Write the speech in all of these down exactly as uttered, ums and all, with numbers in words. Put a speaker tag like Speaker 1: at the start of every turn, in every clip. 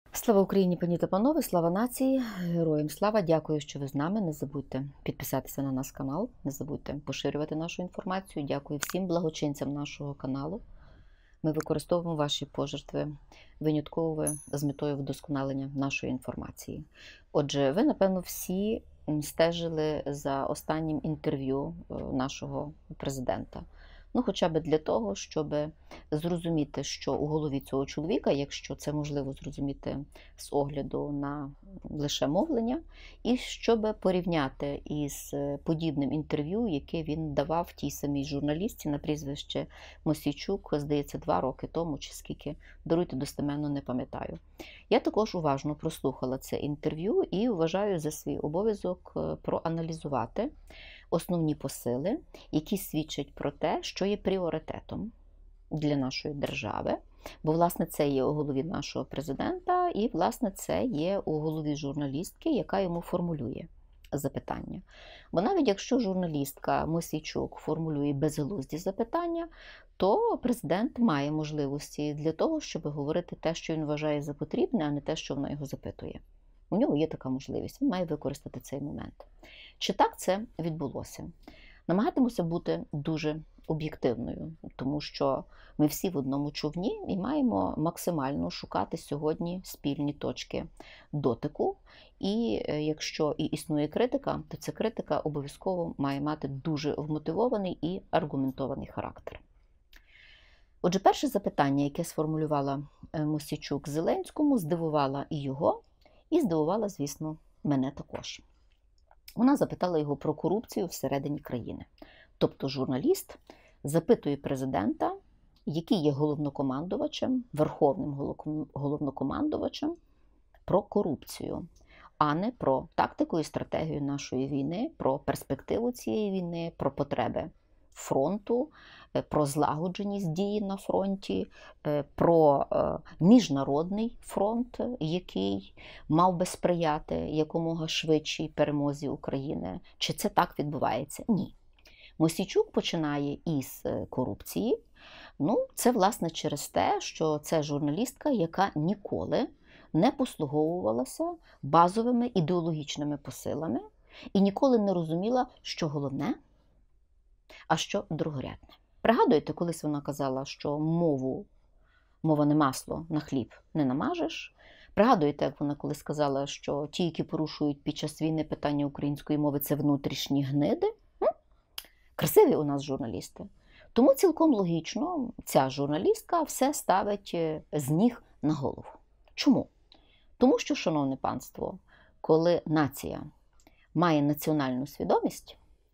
Speaker 1: Слава Україні, пані та панове, слава нації, героям слава, дякую, що ви з нами. Не забудьте підписатися на наш канал, не забудьте поширювати нашу інформацію. Дякую всім благочинцям нашого каналу. Ми використовуємо ваші пожертви винятково з метою вдосконалення нашої інформації. Отже, ви, напевно, всі стежили за останнім інтерв'ю нашого президента. Ну, хоча б для того, щоб зрозуміти, що у голові цього чоловіка, якщо це можливо зрозуміти з огляду на лише мовлення, і щоб порівняти із подібним інтерв'ю, яке він давав тій самій журналістці на прізвище Мосійчук, здається, два роки тому, чи скільки, даруйте, достеменно не пам'ятаю. Я також уважно прослухала це інтерв'ю і вважаю за свій обов'язок проаналізувати основні посили, які свідчать про те, що є пріоритетом для нашої держави, бо, власне, це є у голові нашого президента і, власне, це є у голові журналістки, яка йому формулює запитання. Бо навіть якщо журналістка Мосійчук формулює безглузді запитання, то президент має можливості для того, щоб говорити те, що він вважає за потрібне, а не те, що вона його запитує. У нього є така можливість, він має використати цей момент. Чи так це відбулося? Намагатимуся бути дуже об'єктивною, тому що ми всі в одному човні і маємо максимально шукати сьогодні спільні точки дотику. І якщо і існує критика, то ця критика обов'язково має мати дуже вмотивований і аргументований характер. Отже, перше запитання, яке сформулювала Мосійчук Зеленському, здивувало і його, і здивувала, звісно, мене також. Вона запитала його про корупцію всередині країни. Тобто журналіст запитує президента, який є головнокомандувачем, верховним головнокомандувачем, про корупцію, а не про тактику і стратегію нашої війни, про перспективу цієї війни, про потреби фронту, про злагодженість дії на фронті, про міжнародний фронт, який мав би сприяти якомога швидшій перемозі України. Чи це так відбувається? Ні. Мосійчук починає із корупції. Ну, це, власне, через те, що це журналістка, яка ніколи не послуговувалася базовими ідеологічними посилами і ніколи не розуміла, що головне, а що другорядне. Пригадуєте, колись вона казала, що мову, мова не масло, на хліб не намажеш? Пригадуєте, як вона колись сказала, що ті, які порушують під час війни питання української мови, це внутрішні гниди? М? Красиві у нас журналісти. Тому цілком логічно ця журналістка все ставить з ніг на голову. Чому? Тому що, шановне панство, коли нація має національну свідомість,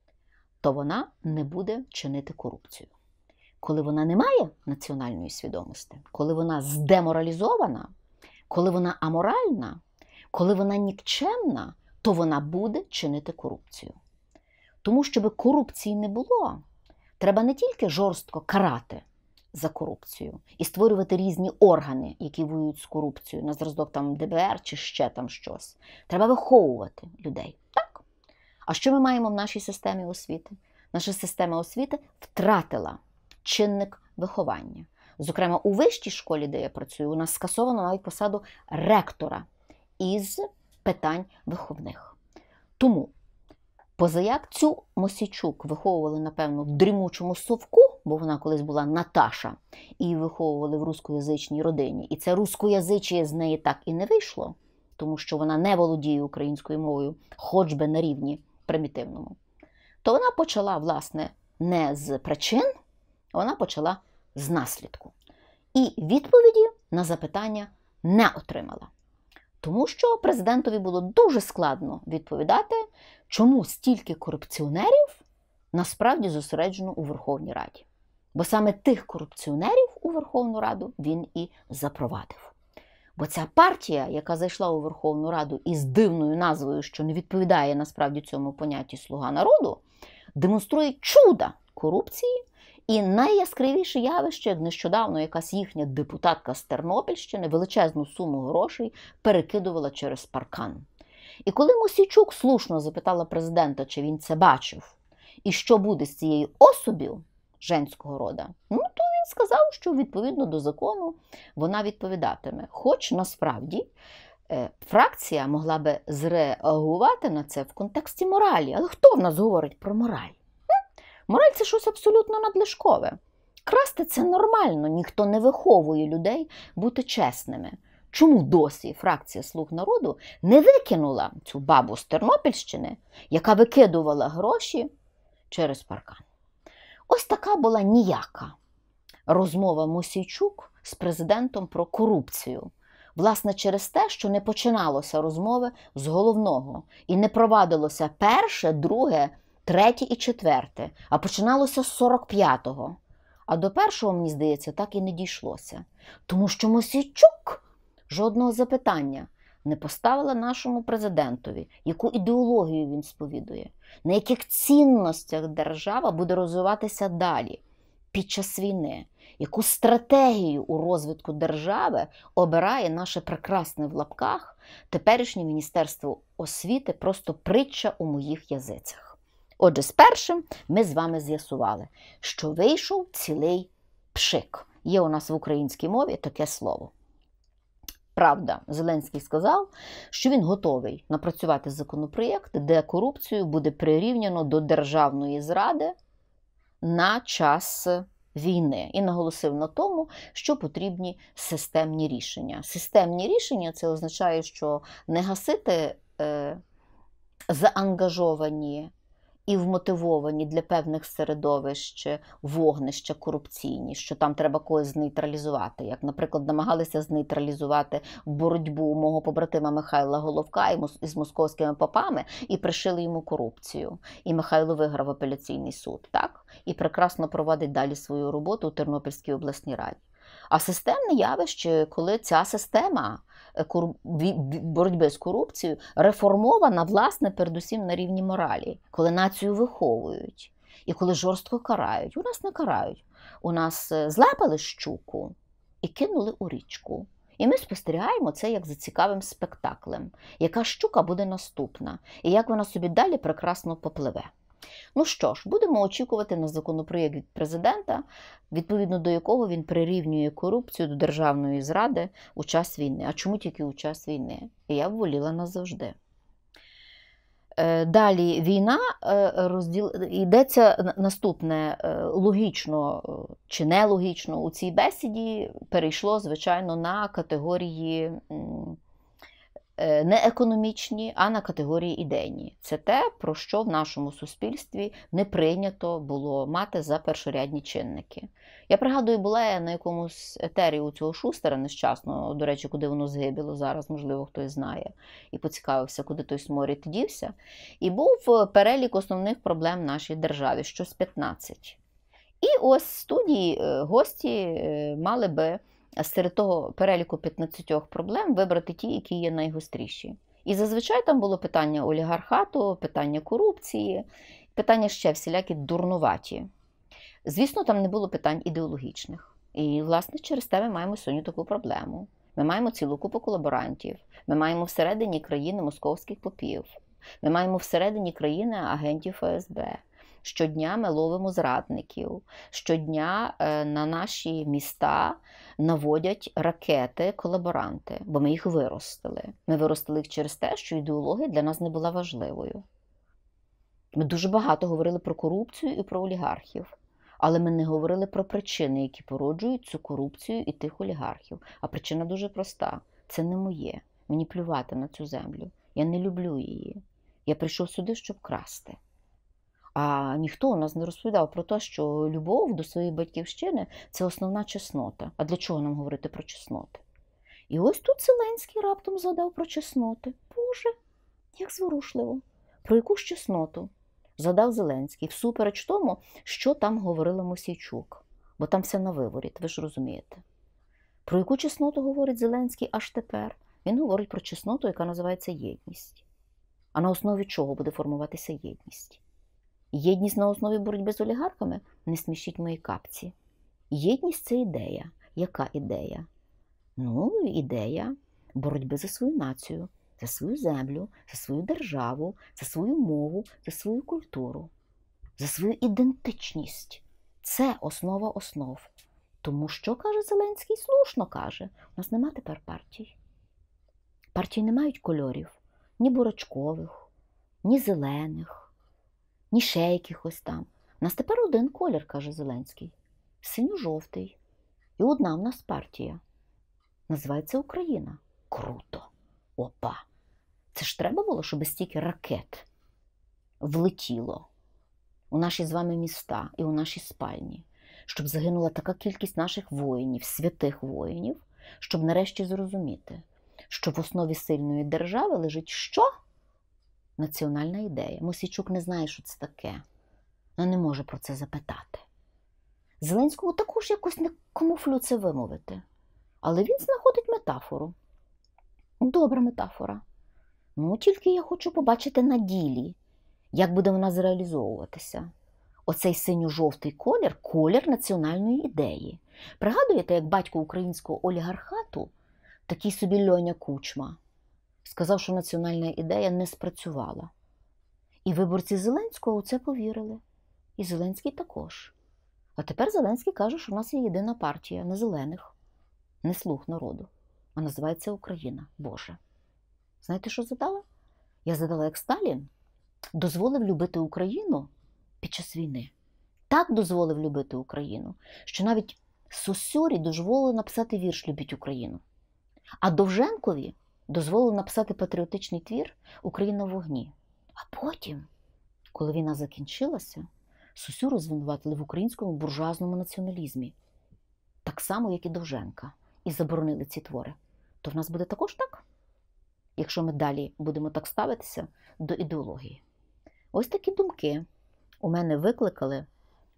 Speaker 1: то вона не буде чинити корупцію. Коли вона не має національної свідомості, коли вона здеморалізована, коли вона аморальна, коли вона нікчемна, то вона буде чинити корупцію. Тому, щоб корупції не було, треба не тільки жорстко карати за корупцію і створювати різні органи, які воюють з корупцією, на зразок там Де Бе Ер чи ще там щось. Треба виховувати людей. Так? А що ми маємо в нашій системі освіти? Наша система освіти втратила чинник виховання. Зокрема, у вищій школі, де я працюю, у нас скасовано навіть посаду ректора із питань виховних. Тому, позаяк цю Мосійчук виховували, напевно, в дрімучому совку, бо вона колись була Наташа, і її виховували в рускоязичній родині. І це рускоязичіє з неї так і не вийшло, тому що вона не володіє українською мовою, хоч би на рівні примітивному. То вона почала, власне, не з причин, вона почала з наслідку. І відповіді на запитання не отримала. Тому що президентові було дуже складно відповідати, чому стільки корупціонерів насправді зосереджено у Верховній Раді. Бо саме тих корупціонерів у Верховну Раду він і запровадив. Бо ця партія, яка зайшла у Верховну Раду із дивною назвою, що не відповідає насправді цьому понятті «Слуга народу», демонструє чуда корупції. І найяскравіше явище, як нещодавно якась їхня депутатка з Тернопільщини величезну суму грошей перекидувала через паркан. І коли Мосійчук слушно запитала президента, чи він це бачив, і що буде з цією особою женського роду, ну, то він і сказав, що відповідно до закону вона відповідатиме. Хоч насправді фракція могла би зреагувати на це в контексті моралі. Але хто в нас говорить про мораль? Мораль – це щось абсолютно надлишкове. Красти – це нормально, ніхто не виховує людей бути чесними. Чому досі фракція «Слуг народу» не викинула цю бабу з Тернопільщини, яка викидувала гроші через паркан? Ось така була ніяка розмова Мосійчук з президентом про корупцію. Власне, через те, що не починалося розмови з головного. І не провадилося перше, друге, третє і четверте, а починалося з сорок п'ятого. А до першого, мені здається, так і не дійшлося. Тому що Мосійчук жодного запитання не поставила нашому президентові, яку ідеологію він сповідує, на яких цінностях держава буде розвиватися далі, під час війни, яку стратегію у розвитку держави обирає наше прекрасне в лапках теперішнє Міністерство освіти, просто притча у моїх язицях. Отже, спершу ми з вами з'ясували, що вийшов цілий пшик. Є у нас в українській мові таке слово. Правда, Зеленський сказав, що він готовий напрацювати законопроєкт, де корупцію буде прирівняно до державної зради на час війни. І наголосив на тому, що потрібні системні рішення. Системні рішення – це означає, що не гасити е, заангажовані і вмотивовані для певних середовищ вогнища корупційні, що там треба когось знейтралізувати. Як, наприклад, намагалися знейтралізувати боротьбу мого побратима Михайла Головка із московськими попами і пришили йому корупцію. І Михайло виграв апеляційний суд, так? І прекрасно проводить далі свою роботу у Тернопільській обласній раді. А системне явище, коли ця система боротьби з корупцією реформована, власне, передусім на рівні моралі. Коли націю виховують і коли жорстко карають. У нас не карають. У нас злепали щуку і кинули у річку. І ми спостерігаємо це як за цікавим спектаклем. Яка щука буде наступна і як вона собі далі прекрасно попливе. Ну що ж, будемо очікувати на законопроєкт від президента, відповідно до якого він прирівнює корупцію до державної зради у час війни. А чому тільки у час війни? І я б воліла назавжди. Далі війна, розділ... йдеться наступне, логічно чи нелогічно у цій бесіді перейшло, звичайно, на категорії не економічні, а на категорії ідейні. Це те, про що в нашому суспільстві не прийнято було мати за першорядні чинники. Я пригадую, була я на якомусь етері у цього Шустера нещасного, до речі, куди воно згибіло зараз, можливо, хтось знає, і поцікавився, куди той сморід дівся. І був перелік основних проблем в нашій державі, щось п'ятнадцять. І ось в студії гості мали би серед того переліку п'ятнадцяти проблем вибрати ті, які є найгостріші. І зазвичай там було питання олігархату, питання корупції, питання ще всілякі дурнуваті. Звісно, там не було питань ідеологічних. І, власне, через те ми маємо сьогодні таку проблему. Ми маємо цілу купу колаборантів, ми маємо всередині країни московських попів, ми маємо всередині країни агентів Ф С Б. Щодня ми ловимо зрадників, щодня на наші міста наводять ракети колаборанти, бо ми їх виростили. Ми виростили їх через те, що ідеологія для нас не була важливою. Ми дуже багато говорили про корупцію і про олігархів, але ми не говорили про причини, які породжують цю корупцію і тих олігархів. А причина дуже проста. Це не моє. Мені плювати на цю землю. Я не люблю її. Я прийшов сюди, щоб красти. А ніхто у нас не розповідав про те, що любов до своєї батьківщини – це основна чеснота. А для чого нам говорити про чесноти? І ось тут Зеленський раптом згадав про чесноти. Боже, як зворушливо. Про яку ж чесноту згадав Зеленський, всупереч тому, що там говорила Мосійчук. Бо там все на виворіт, ви ж розумієте. Про яку чесноту говорить Зеленський аж тепер? Він говорить про чесноту, яка називається єдність. А на основі чого буде формуватися єдність? Єдність на основі боротьби з олігархами? Не смішіть мої капці. Єдність – це ідея. Яка ідея? Ну, ідея боротьби за свою націю, за свою землю, за свою державу, за свою мову, за свою культуру, за свою ідентичність. Це основа основ. Тому що, каже Зеленський, слушно каже, у нас нема тепер партій. Партії не мають кольорів, ні бурачкових, ні зелених, ні ще якихось там. У нас тепер один колір, каже Зеленський, синьо-жовтий. І одна в нас партія. Називається Україна. Круто. Опа. Це ж треба було, щоб стільки ракет влетіло у наші з вами міста і у наші спальні, щоб загинула така кількість наших воїнів, святих воїнів, щоб нарешті зрозуміти, що в основі сильної держави лежить що? Національна ідея. Мосійчук не знає, що це таке. Вона не може про це запитати. Зеленському також якось не камуфлю це вимовити. Але він знаходить метафору. Добра метафора. Ну, тільки я хочу побачити на ділі, як буде вона зреалізовуватися. Оцей синьо-жовтий колір – колір національної ідеї. Пригадуєте, як батько українського олігархату, такий собі Льоня Кучма, сказав, що національна ідея не спрацювала. І виборці Зеленського у це повірили. І Зеленський також. А тепер Зеленський каже, що в нас є єдина партія, не зелених, не слуг народу, а називається Україна. Боже. Знаєте, що задала? Я задала, як Сталін дозволив любити Україну під час війни. Так дозволив любити Україну, що навіть Сосюрі дозволили написати вірш «Любіть Україну». А Довженкові дозволили написати патріотичний твір «Україна в вогні». А потім, коли війна закінчилася, Сосюру звинуватили в українському буржуазному націоналізмі. Так само, як і Довженка. І заборонили ці твори. То в нас буде також так? Якщо ми далі будемо так ставитися до ідеології. Ось такі думки у мене викликали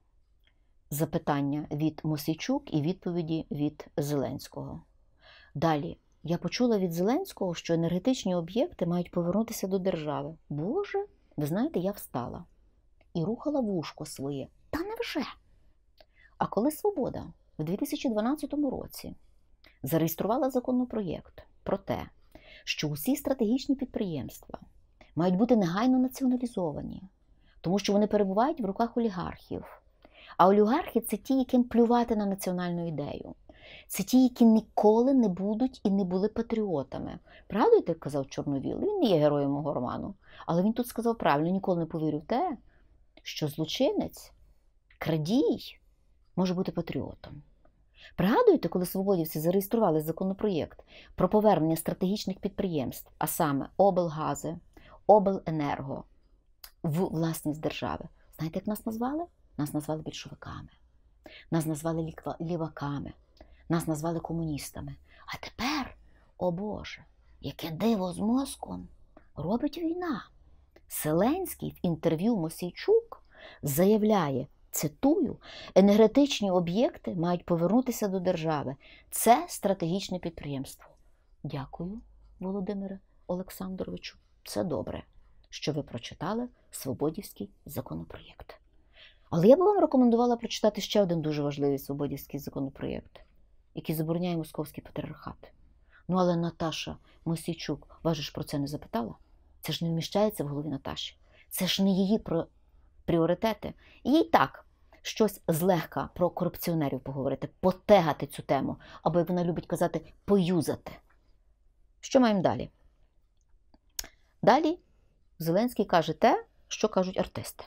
Speaker 1: запитання від Мосійчук і відповіді від Зеленського. Далі. Я почула від Зеленського, що енергетичні об'єкти мають повернутися до держави. Боже, ви знаєте, я встала і рухала вушко своє. Та невже? А коли «Свобода» в дві тисячі дванадцятому році зареєструвала законопроєкт про те, що усі стратегічні підприємства мають бути негайно націоналізовані, тому що вони перебувають в руках олігархів. А олігархи – це ті, яким плювати на національну ідею. Це ті, які ніколи не будуть і не були патріотами. Пригадуєте, як казав Чорновіл? Він не є героєм мого роману. Але він тут сказав правильно, ніколи не повірив в те, що злочинець, крадій може бути патріотом. Пригадуєте, коли свободівці зареєстрували законопроєкт про повернення стратегічних підприємств, а саме облгази, обленерго, в власність держави? Знаєте, як нас назвали? Нас назвали більшовиками, нас назвали ліваками, нас назвали комуністами. А тепер, о Боже, яке диво з мозком робить війна. Зеленський в інтерв'ю Мосійчук заявляє, цитую, енергетичні об'єкти мають повернутися до держави. Це стратегічне підприємство. Дякую, Володимире Олександровичу. Це добре, що ви прочитали свободівський законопроєкт. Але я б вам рекомендувала прочитати ще один дуже важливий свободівський законопроєкт, який забороняє московський патріархат. Ну, але Наташа Мосійчук, вас же ж про це не запитала? Це ж не вміщається в голові Наташі. Це ж не її про пріоритети. Їй так, щось злегка про корупціонерів поговорити, потегати цю тему, або, як вона любить казати, поюзати. Що маємо далі? Далі Зеленський каже те, що кажуть артисти.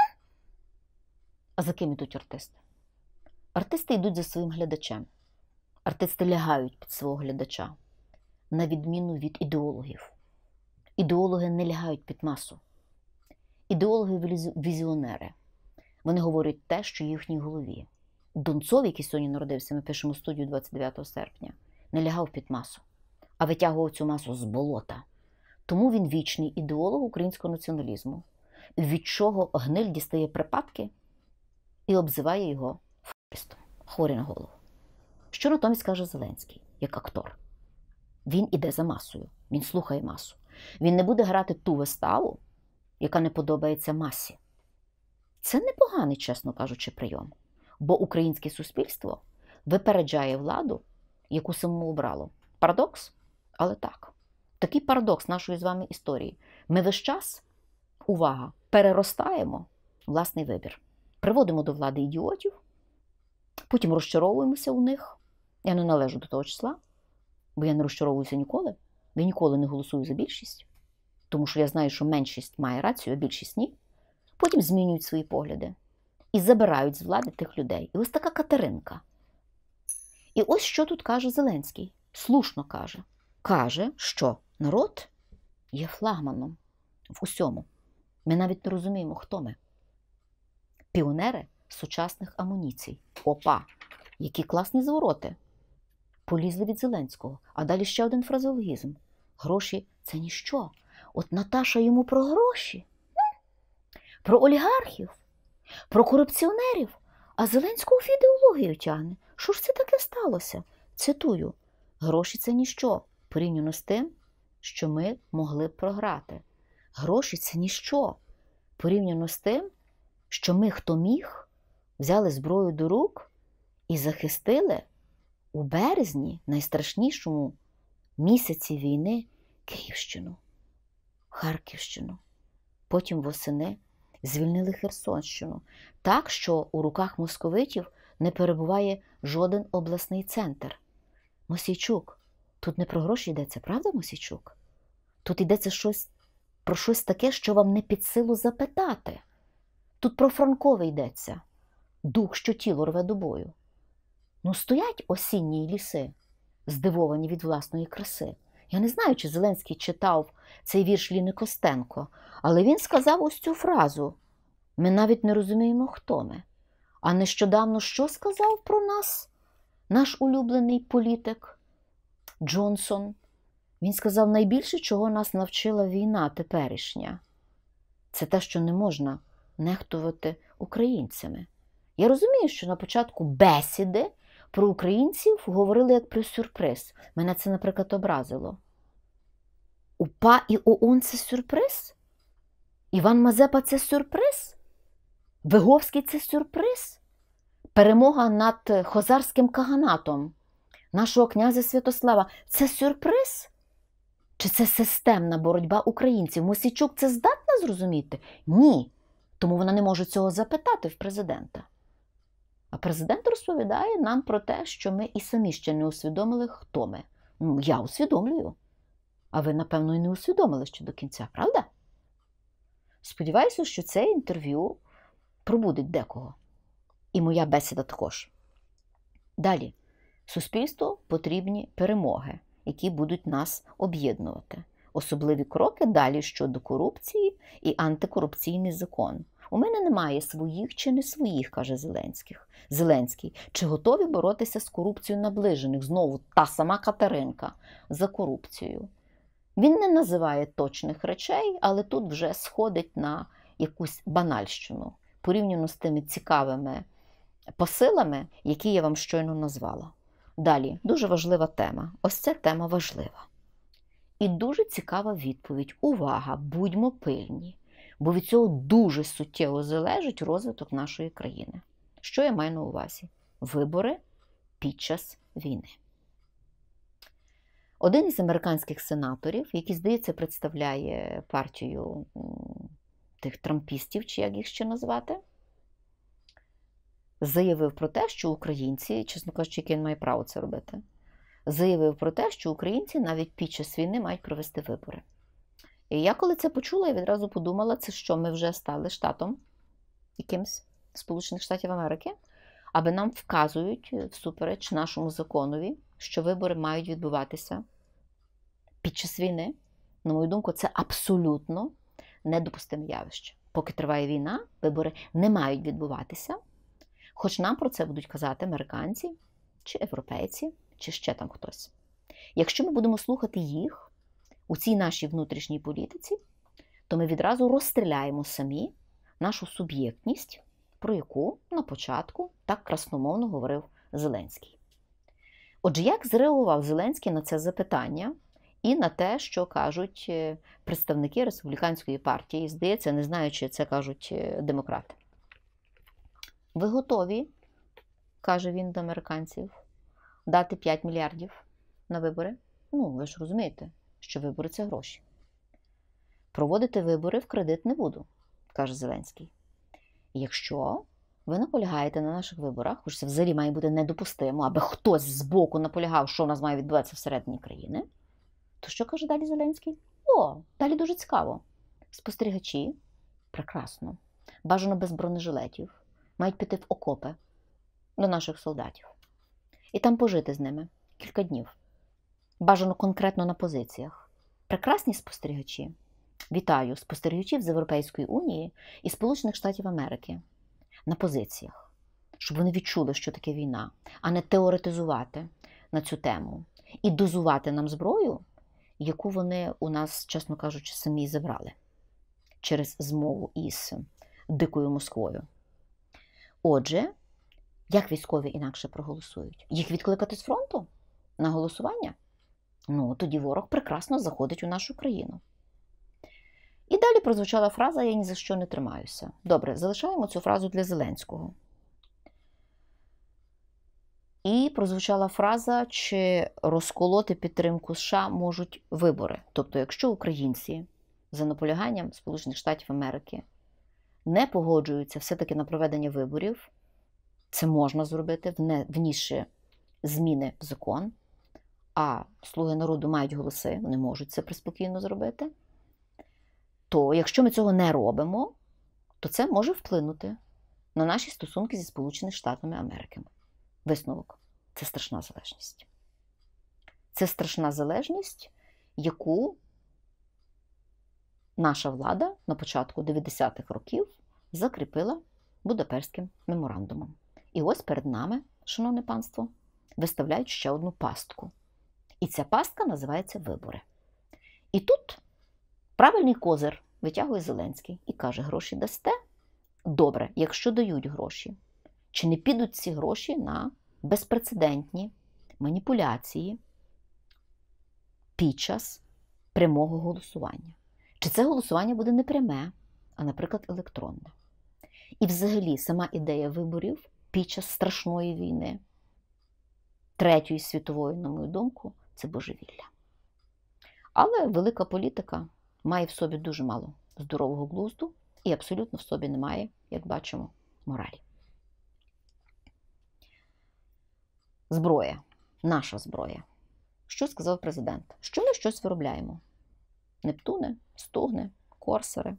Speaker 1: А за ким ідуть артисти? Артисти йдуть за своїм глядачем. Артисти лягають під свого глядача, на відміну від ідеологів. Ідеологи не лягають під масу. Ідеологи – візіонери. Вони говорять те, що в їхній голові. Донцов, який сьогодні народився, ми пишемо студію двадцять дев'ятого серпня, не лягав під масу, а витягував цю масу з болота. Тому він вічний ідеолог українського націоналізму, від чого гниль дістає припадки і обзиває його фашистом, хворий на голову. Що натомість каже Зеленський, як актор? Він іде за масою, він слухає масу. Він не буде грати ту виставу, яка не подобається масі. Це непоганий, чесно кажучи, прийом. Бо українське суспільство випереджає владу, яку самому обрало. Парадокс? Але так. Такий парадокс нашої з вами історії. Ми весь час, увага, переростаємо власний вибір. Приводимо до влади ідіотів, Потім розчаровуємося у них. Я не належу до того числа, бо я не розчаровуюся ніколи. Я ніколи не голосую за більшість, тому що я знаю, що меншість має рацію, а більшість ні. Потім змінюють свої погляди і забирають з влади тих людей. І ось така Катеринка. І ось що тут каже Зеленський. Слушно каже. Каже, що народ є флагманом в усьому. Ми навіть не розуміємо, хто ми. Піонери сучасних амуніцій. Опа! Які класні звороти. Полізли від Зеленського. А далі ще один фразеологізм. Гроші – це ніщо. От Наташа йому про гроші, про олігархів, про корупціонерів, а Зеленського в ідеологію тягне. Що ж це таке сталося? Цитую. Гроші – це ніщо, порівняно з тим, що ми могли б програти. Гроші – це ніщо, порівняно з тим, що ми, хто міг, взяли зброю до рук і захистили у березні, найстрашнішому місяці війни, Київщину, Харківщину. Потім восени звільнили Херсонщину. Так, що у руках московитів не перебуває жоден обласний центр. Мосійчук, тут не про гроші йдеться, правда, Мосійчук? Тут йдеться щось, про щось таке, що вам не під силу запитати. Тут про Франкове йдеться. Дух, що тіло рве до бою. Ну, стоять осінні ліси, здивовані від власної краси. Я не знаю, чи Зеленський читав цей вірш Ліни Костенко, але він сказав ось цю фразу. Ми навіть не розуміємо, хто ми. А нещодавно що сказав про нас наш улюблений політик Джонсон? Він сказав, найбільше, чого нас навчила війна теперішня. Це те, що не можна нехтувати українцями. Я розумію, що на початку бесіди про українців говорили як про сюрприз. Мене це, наприклад, образило. УПА і ОУН – це сюрприз? Іван Мазепа – це сюрприз? Виговський – це сюрприз? Перемога над хозарським каганатом нашого князя Святослава – це сюрприз? Чи це системна боротьба українців? Мосійчук це здатна зрозуміти? Ні. Тому вона не може цього запитати в президента. А президент розповідає нам про те, що ми і самі ще не усвідомили, хто ми. Ну, я усвідомлюю. А ви, напевно, і не усвідомили ще до кінця, правда? Сподіваюся, що це інтерв'ю пробудить декого. І моя бесіда також. Далі. Суспільству потрібні перемоги, які будуть нас об'єднувати. Особливі кроки далі щодо корупції і антикорупційний закон. У мене немає своїх чи не своїх, каже Зеленський. Зеленський. Чи готові боротися з корупцією наближених? Знову та сама Катеринка за корупцією. Він не називає точних речей, але тут вже сходить на якусь банальщину, порівняно з тими цікавими посилами, які я вам щойно назвала. Далі, дуже важлива тема. Ось ця тема важлива. І дуже цікава відповідь. Увага, будьмо пильні, бо від цього дуже суттєво залежить розвиток нашої країни. Що я маю на увазі? Вибори під час війни. Один із американських сенаторів, який, здається, представляє партію тих трампістів, чи як їх ще назвати, заявив про те, що українці, чесно кажучи, який він має право це робити, заявив про те, що українці навіть під час війни мають провести вибори. І я коли це почула, я відразу подумала, це що, ми вже стали штатом якимсь Сполучених Штатів Америки, аби нам вказують всупереч нашому законові, що вибори мають відбуватися під час війни. На мою думку, це абсолютно недопустиме явище. Поки триває війна, вибори не мають відбуватися, хоч нам про це будуть казати американці, чи європейці, чи ще там хтось. Якщо ми будемо слухати їх у цій нашій внутрішній політиці, то ми відразу розстріляємо самі нашу суб'єктність, про яку на початку так красномовно говорив Зеленський. Отже, як зреагував Зеленський на це запитання і на те, що кажуть представники республіканської партії, здається, не знаю, чи це кажуть демократи. Ви готові, каже він до американців, дати п'ять мільярдів на вибори? Ну, ви ж розумієте, що вибори – це гроші. Проводити вибори в кредит не буду, каже Зеленський. Якщо ви наполягаєте на наших виборах, бо це взагалі має бути недопустимо, аби хтось збоку наполягав, що у нас має відбуватися всередині країни, то що каже далі Зеленський? О, далі дуже цікаво. Спостерігачі, прекрасно, бажано без бронежилетів, мають піти в окопи до наших солдатів. І там пожити з ними кілька днів. Бажано конкретно на позиціях. Прекрасні спостерігачі. Вітаю спостерігачів з Європейської Унії і Сполучених Штатів Америки на позиціях, щоб вони відчули, що таке війна, а не теоретизувати на цю тему і дозувати нам зброю, яку вони у нас, чесно кажучи, самі забрали через змову із дикою Москвою. Отже, як військові інакше проголосують? Їх відкликати з фронту на голосування? Ну, тоді ворог прекрасно заходить у нашу країну. І далі прозвучала фраза «я ні за що не тримаюся». Добре, залишаємо цю фразу для Зеленського. І прозвучала фраза, чи розколоти підтримку США можуть вибори. Тобто, якщо українці за наполяганням Сполучених Штатів Америки не погоджуються все-таки на проведення виборів, це можна зробити, внісши зміни в закон, а «Слуги народу» мають голоси, вони можуть це приспокійно зробити, то якщо ми цього не робимо, то це може вплинути на наші стосунки зі Сполученими Штатами Америки. Висновок. Це страшна залежність. Це страшна залежність, яку наша влада на початку дев'ятдесятих років закріпила Будапештським меморандумом. І ось перед нами, шановне панство, виставляють ще одну пастку. І ця пастка називається вибори. І тут правильний козир витягує Зеленський і каже, гроші дасте? Добре, якщо дають гроші. Чи не підуть ці гроші на безпрецедентні маніпуляції під час прямого голосування? Чи це голосування буде не пряме, а, наприклад, електронне? І взагалі сама ідея виборів під час страшної війни, Третьої світової, на мою думку, це божевілля. Але велика політика має в собі дуже мало здорового глузду і абсолютно в собі немає, як бачимо, моралі. Зброя. Наша зброя. Що сказав президент? Що ми щось виробляємо? Нептуни, стугни, корсари.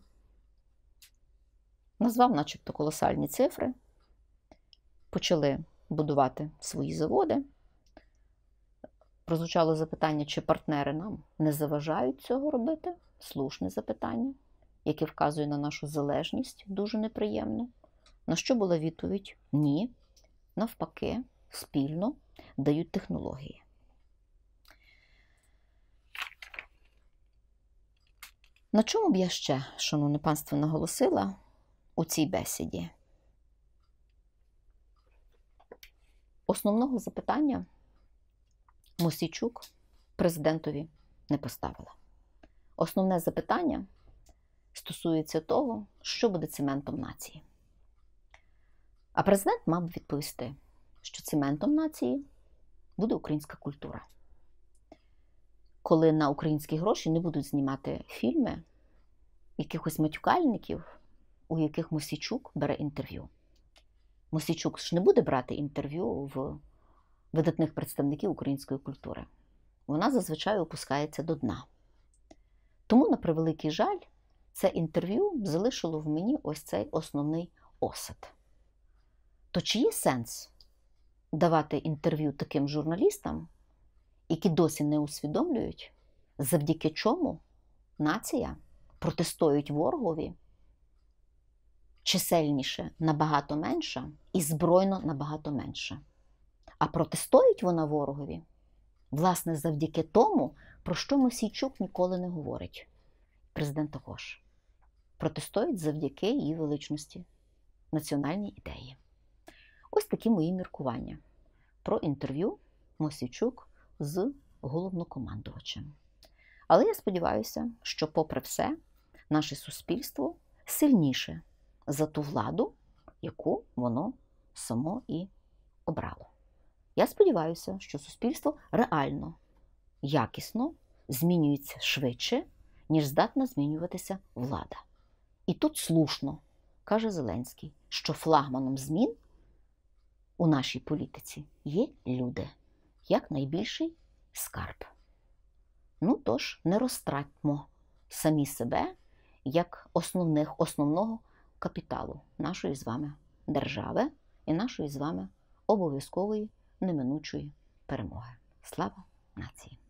Speaker 1: Назвав начебто колосальні цифри. Почали будувати свої заводи. Прозвучало запитання, чи партнери нам не заважають цього робити. Слушне запитання, яке вказує на нашу залежність, дуже неприємно. На що була відповідь? Ні. Навпаки, спільно дають технології. На чому б я ще, шановне панство, наголосила у цій бесіді? Основного запитання Мосійчук президентові не поставила. Основне запитання стосується того, що буде цементом нації. А президент мав би відповісти, що цементом нації буде українська культура. Коли на українські гроші не будуть знімати фільми якихось матюкальників, у яких Мосійчук бере інтерв'ю. Мосійчук ж не буде брати інтерв'ю в видатних представників української культури. Вона зазвичай опускається до дна. Тому, на превеликий жаль, це інтерв'ю залишило в мені ось цей основний осад. То чи є сенс давати інтерв'ю таким журналістам, які досі не усвідомлюють, завдяки чому нація протистоїть ворогові чисельніше набагато менша і збройно набагато менше? А протистоїть вона ворогові, власне, завдяки тому, про що Мосійчук ніколи не говорить. Президент також. Протистоїть завдяки її величності, національній ідеї. Ось такі мої міркування про інтерв'ю Мосійчук з головнокомандувачем. Але я сподіваюся, що попри все, наше суспільство сильніше за ту владу, яку воно само і обрало. Я сподіваюся, що суспільство реально, якісно змінюється швидше, ніж здатна змінюватися влада. І тут слушно каже Зеленський, що флагманом змін у нашій політиці є люди, як найбільший скарб. Ну тож, не розтратьмо самі себе як основних, основного капіталу нашої з вами держави і нашої з вами обов'язкової неминучої перемоги. Слава нації!